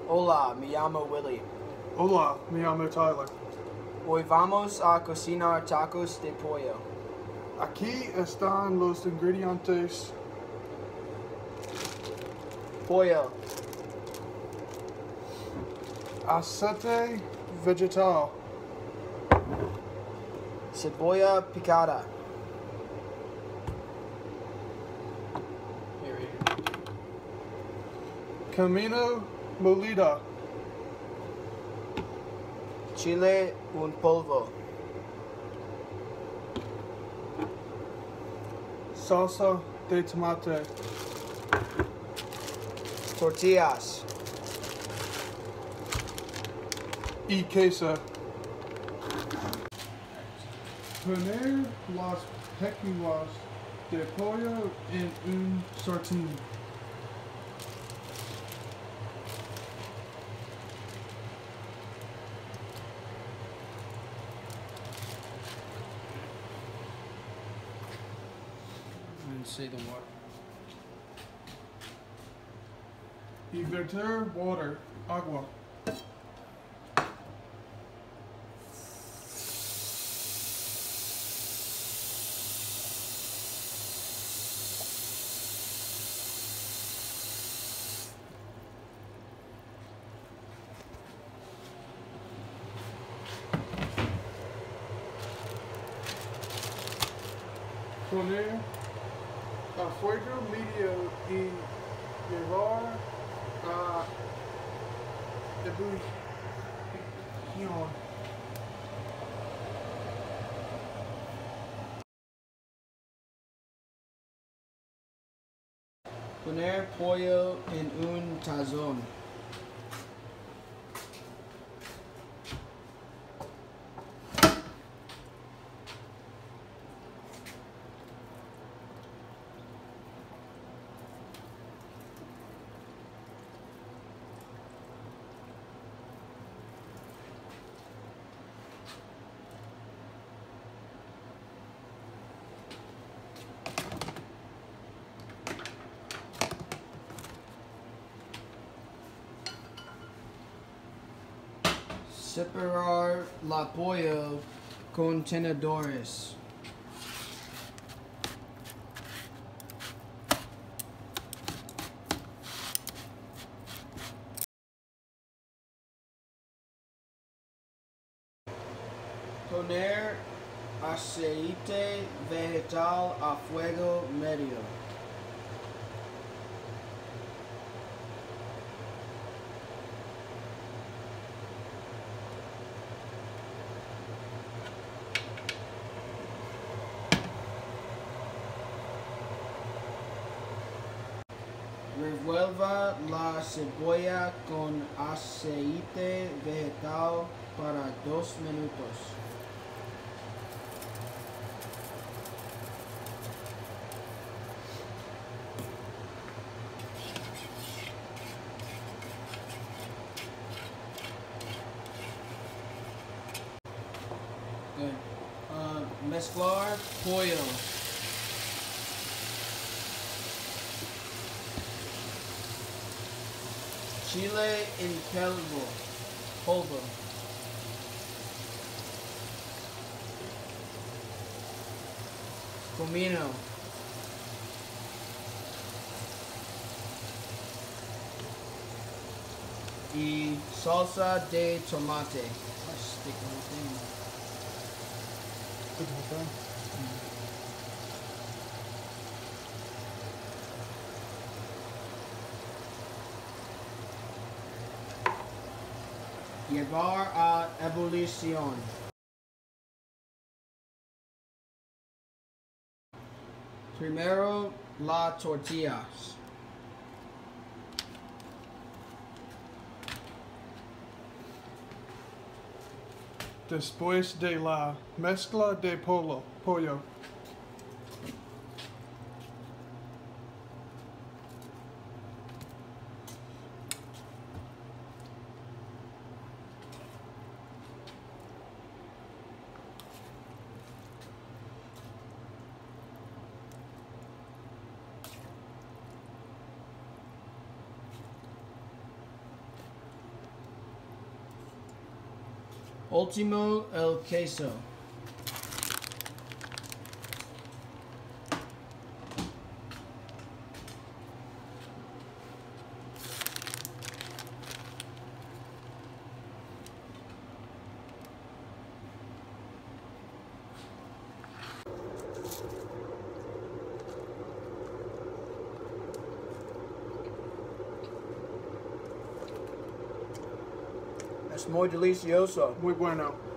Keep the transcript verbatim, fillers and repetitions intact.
Hola, me llamo Willie. Hola, me llamo Tyler. Hoy vamos a cocinar tacos de pollo. Aquí están los ingredientes. Pollo, Aceite vegetal, cebolla picada, comino molida, chile en polvo, salsa de tomate, tortillas, y queso. Poner las pechugas de pollo en un sartén. and say the word. Y verter water, agua. Poner a fuego medio y llevar a ebullición. Poner pollo en un tazón. Separar la pollo con tenedores. Poner aceite vegetal a fuego medio. Revuelva la cebolla con aceite vegetal para dos minutos. Good. Uh, mezclar pollo. Chile en polvo. Polvo. Comino. Y salsa de tomate. I stick the whole thing. Llevar a ebullición. Primero las tortillas. Después de la mezcla de polo, pollo. Ultimo el queso. Es muy delicioso. Muy bueno.